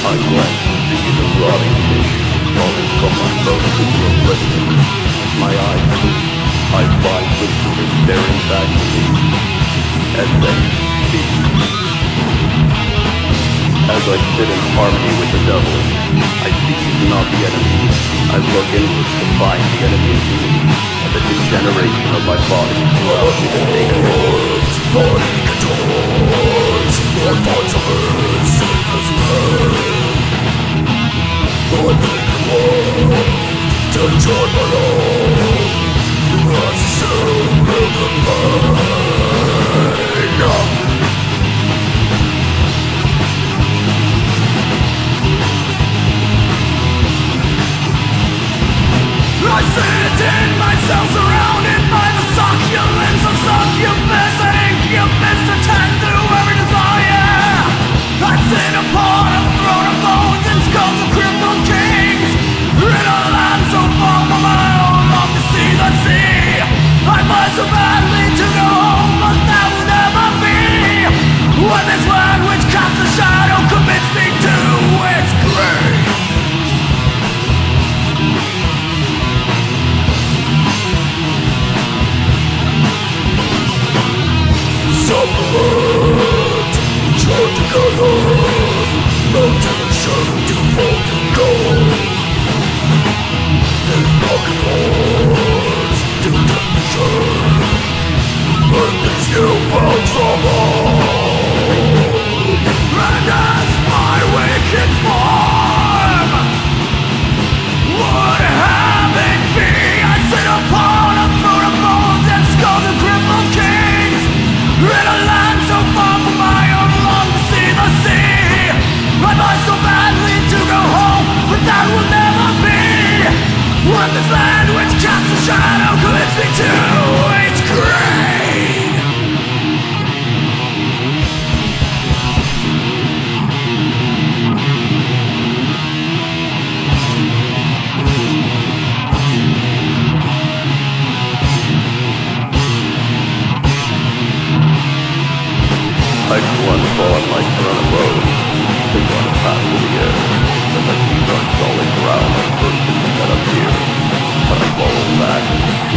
I glance to see the rotting fish falling from my boat into oblivion. My eyes loose, I find Lucifer staring back at me, and then speak. As I sit in harmony with the devil, I see he's not the enemy. I look inward to find the enemy in me, and the degeneration of my body allows me to take it forward. Body contorts, my thoughts are sickness pain. I make the world to join my own, as a soul built in pain. I sit in myself surrounded by the succulence of succubus and incubus to tend through every desire. I sit upon a throne of bones and skulls of crippled kings, in a land so far from my own, long to see the sea. I must so badly to go home, but that will never be, when this land which casts a shadow commits me to its grave. Separate, joined together, motivation to fall to gold. These knocking doors to definition, and these newfound trouble. And as my wicked form would have it be, I sit upon a throne of bones and skulls of crippled kings, in a land so far from my own, long to see the sea. I must so badly to go home, but that will never be, when this land which casts a shadow commits me to its grave. I once fall on my throne of rose, think on a path to the air, and my feet on solid ground, I burst into that up here, but I fall back.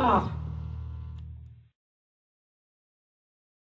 Oh.